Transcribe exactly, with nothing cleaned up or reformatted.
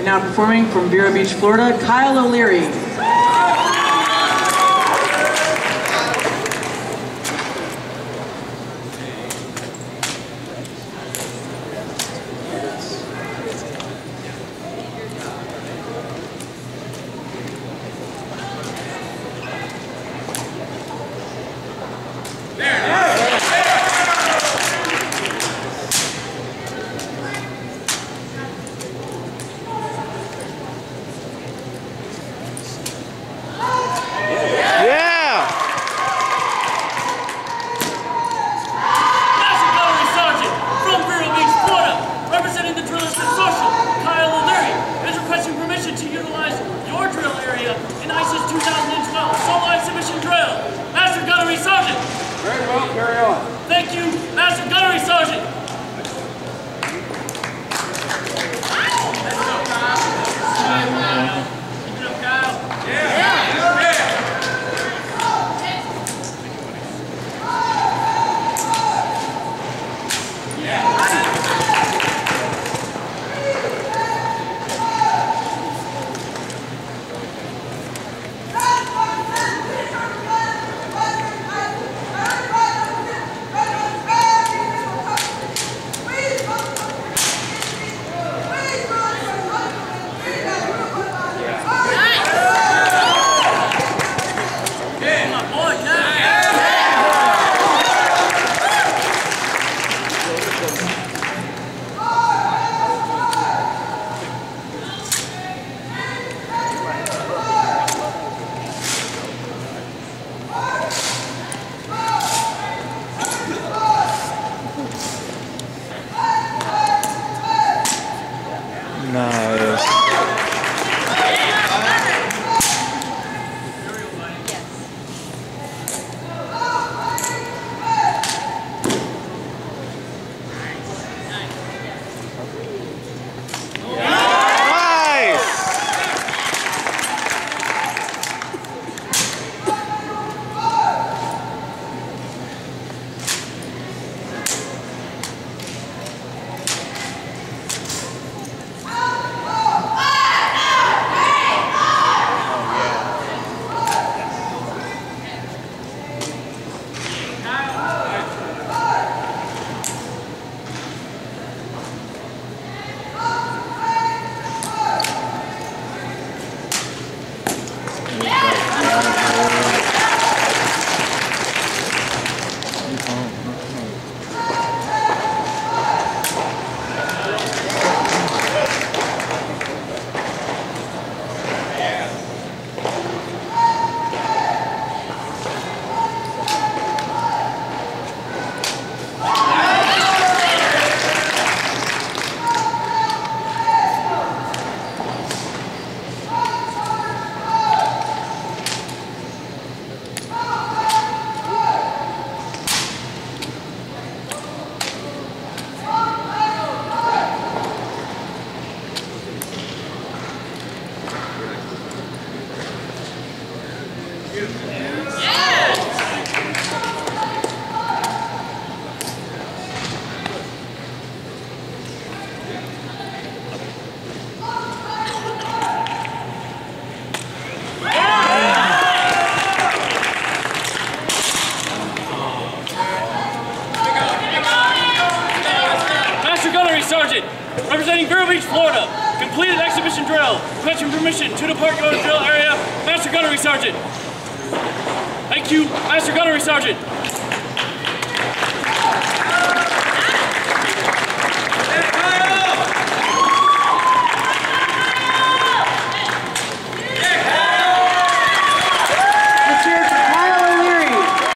now performing from Vero Beach, Florida, Kyle O'Leary. Thank you, Master Gunnery Sergeant. Let's go, Kyle. Keep it up, Kyle. Yeah. Yeah. Nice. Sergeant, representing Vero Beach, Florida, completed exhibition drill, requesting permission to depart your drill area, Master Gunnery Sergeant. Thank you, Master Gunnery Sergeant.